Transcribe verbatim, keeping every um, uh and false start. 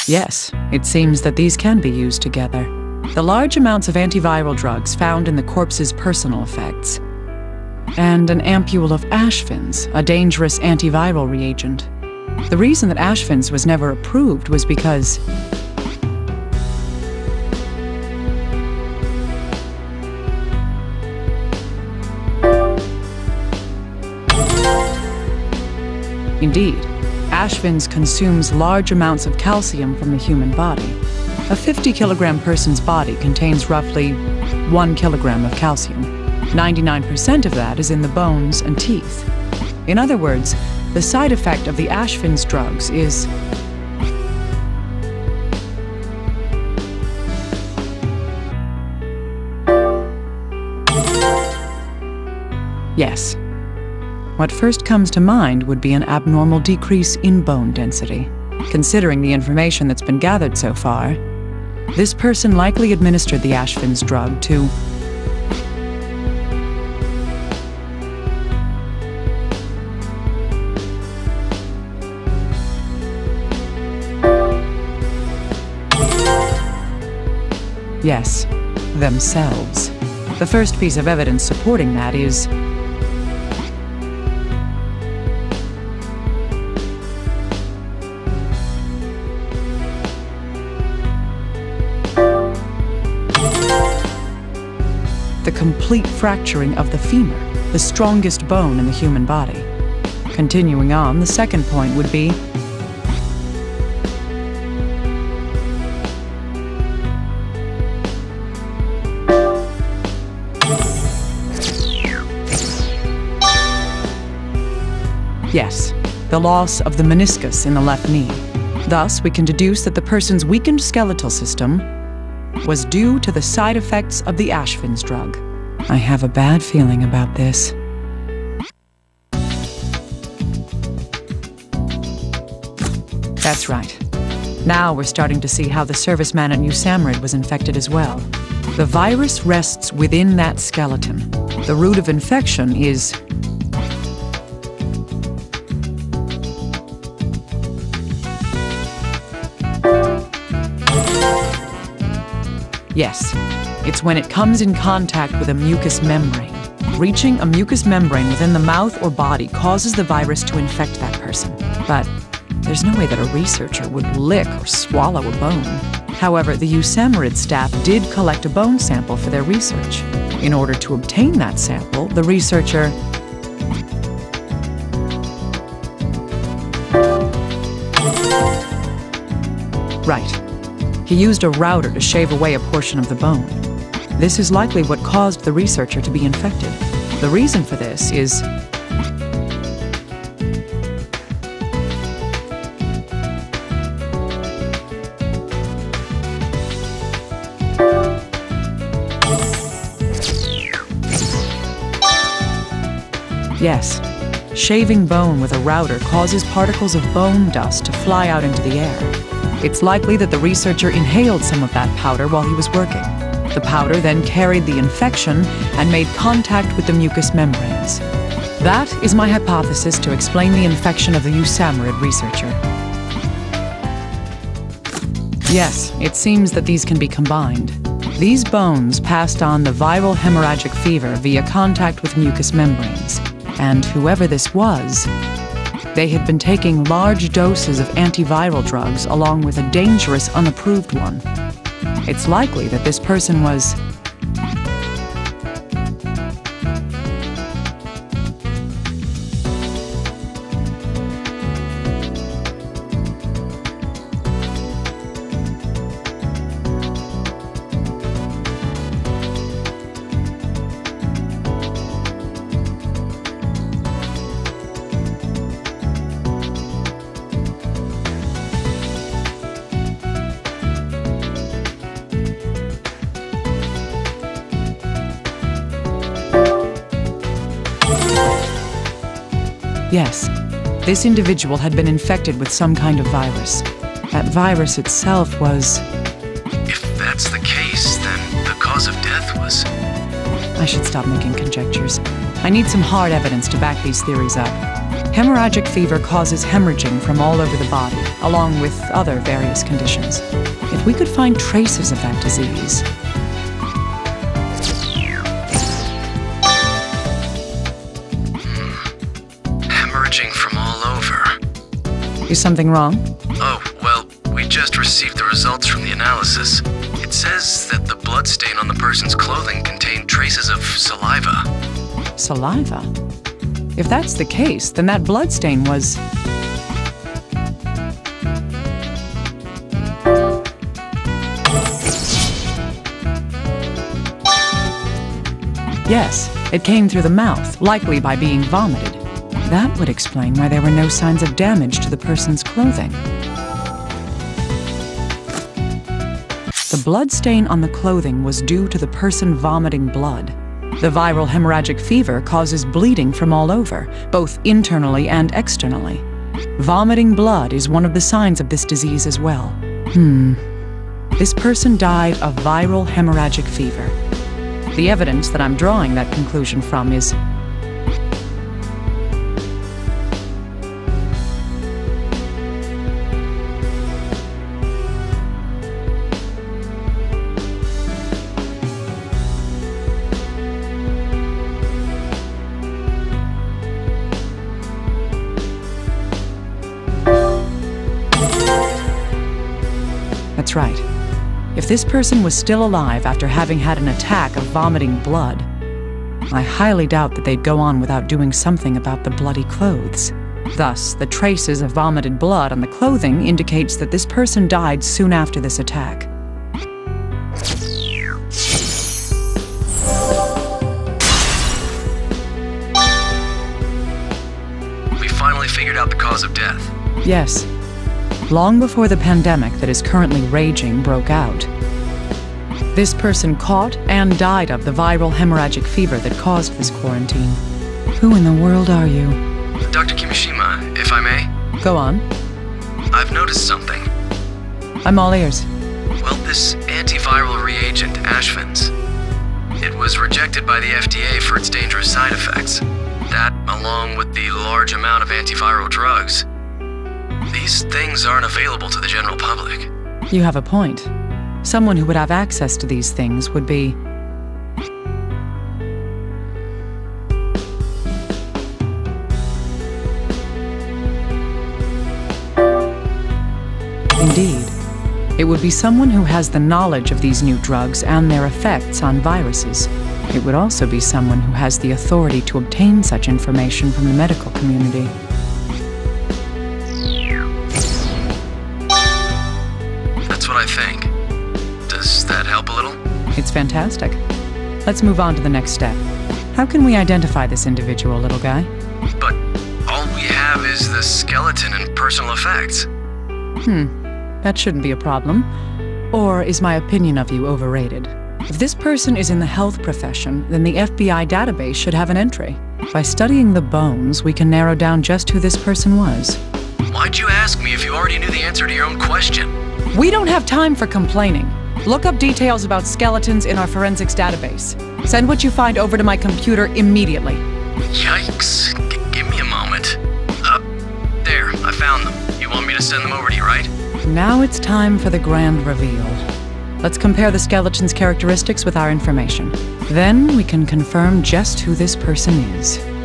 Yes, it seems that these can be used together. The large amounts of antiviral drugs found in the corpse's personal effects, and an ampule of ashvins, a dangerous antiviral reagent. The reason that ashvins was never approved was because Indeed, ashvins consumes large amounts of calcium from the human body. A fifty kilogram person's body contains roughly one kilogram of calcium. ninety-nine percent of that is in the bones and teeth. In other words, the side effect of the ashvins drugs is yes. What first comes to mind would be an abnormal decrease in bone density. Considering the information that's been gathered so far, this person likely administered the ashvins drug to yes, themselves. The first piece of evidence supporting that is the complete fracturing of the femur, the strongest bone in the human body. Continuing on, the second point would be yes, the loss of the meniscus in the left knee. Thus, we can deduce that the person's weakened skeletal system was due to the side effects of the ashvins drug. I have a bad feeling about this. That's right. Now we're starting to see how the serviceman at New Samrid was infected as well. The virus rests within that skeleton. The root of infection is yes, it's when it comes in contact with a mucous membrane. Reaching a mucous membrane within the mouth or body causes the virus to infect that person. But there's no way that a researcher would lick or swallow a bone. However, the U Samrid staff did collect a bone sample for their research. In order to obtain that sample, the researcher right. He used a router to shave away a portion of the bone. This is likely what caused the researcher to be infected. The reason for this is yes, shaving bone with a router causes particles of bone dust to fly out into the air. It's likely that the researcher inhaled some of that powder while he was working. The powder then carried the infection and made contact with the mucous membranes. That is my hypothesis to explain the infection of the U Samrid researcher. Yes, it seems that these can be combined. These bones passed on the viral hemorrhagic fever via contact with mucous membranes. And whoever this was, they had been taking large doses of antiviral drugs along with a dangerous unapproved one. It's likely that this person was yes, this individual had been infected with some kind of virus. That virus itself was... If that's the case, then the cause of death was... I should stop making conjectures. I need some hard evidence to back these theories up. Hemorrhagic fever causes hemorrhaging from all over the body, along with other various conditions. If we could find traces of that disease... Hemorrhaging from all over. Is something wrong? Oh, well, we just received the results from the analysis. It says that the blood stain on the person's clothing contained traces of saliva. Saliva? If that's the case, then that blood stain was... Yes, it came through the mouth, likely by being vomited. That would explain why there were no signs of damage to the person's clothing. The blood stain on the clothing was due to the person vomiting blood. The viral hemorrhagic fever causes bleeding from all over, both internally and externally. Vomiting blood is one of the signs of this disease as well. Hmm. This person died of viral hemorrhagic fever. The evidence that I'm drawing that conclusion from is... That's right. If this person was still alive after having had an attack of vomiting blood, I highly doubt that they'd go on without doing something about the bloody clothes. Thus, the traces of vomited blood on the clothing indicates that this person died soon after this attack. We finally figured out the cause of death. Yes. Long before the pandemic that is currently raging broke out. This person caught and died of the viral hemorrhagic fever that caused this quarantine. Who in the world are you? Doctor Kimishima, if I may? Go on. I've noticed something. I'm all ears. Well, this antiviral reagent, Ashvin's, it was rejected by the F D A for its dangerous side effects. That, along with the large amount of antiviral drugs, these things aren't available to the general public. You have a point. Someone who would have access to these things would be... Indeed. It would be someone who has the knowledge of these new drugs and their effects on viruses. It would also be someone who has the authority to obtain such information from the medical community. That's what I think. Does that help a little? It's fantastic. Let's move on to the next step. How can we identify this individual, little guy? But all we have is the skeleton and personal effects. Hmm. That shouldn't be a problem. Or is my opinion of you overrated? If this person is in the health profession, then the F B I database should have an entry. By studying the bones, we can narrow down just who this person was. Why'd you ask me if you already knew the answer to your own question? We don't have time for complaining. Look up details about skeletons in our forensics database. Send what you find over to my computer immediately. Yikes. G- give me a moment. Uh, there, I found them. You want me to send them over to you, right? Now it's time for the grand reveal. Let's compare the skeleton's characteristics with our information. Then we can confirm just who this person is.